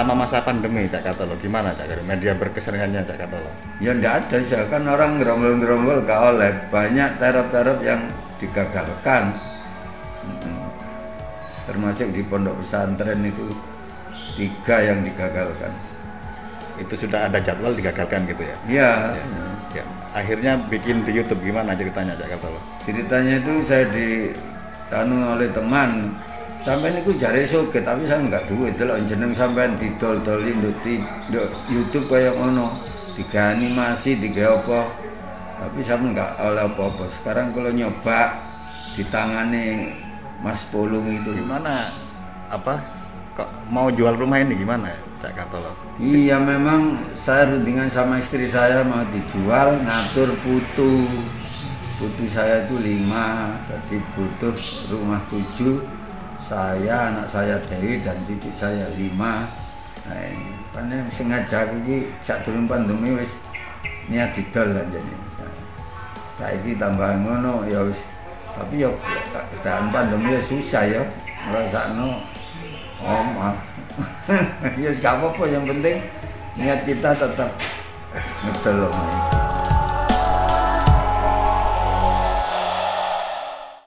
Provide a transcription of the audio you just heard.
selama masa pandemi Cak Katolo gimana Cak Katolo? Media berkeseringannya Cak Katolo? Ya enggak ada sih, kan orang gerombol-gerombol gak oleh, banyak terap-terap yang digagalkan. Termasuk di pondok pesantren itu 3 yang digagalkan. Itu sudah ada jadwal digagalkan gitu ya? Iya. Ya. Akhirnya bikin di YouTube gimana ceritanya Cak Katolo? Ceritanya itu saya ditanu oleh teman. Sampai niku jare soge tapi saya enggak duit delok jeneng sampean didol-doli nduk YouTube kaya ngono. Tiga animasi, 3 apa. Tapi saya enggak oleh apa-apa. Sekarang kalau nyoba ditangani Mas Pulung itu Gimana? Apa? Kok mau jual rumah ini gimana Cak Katolo? iya memang saya rundingan sama istri saya mau dijual, ngatur putu saya itu 5, jadi butuh rumah 7, saya, anak saya Dewi dan cucu saya 5. Nah ini karena sengaja ini sak durung pandemi wis niat didol kan jadi saiki tambah ngono ya wis, tapi ya keadaan pandemi ya susah ya ngrasakno omah. Ya gak apa-apa, yang penting niat kita tetap ngedol.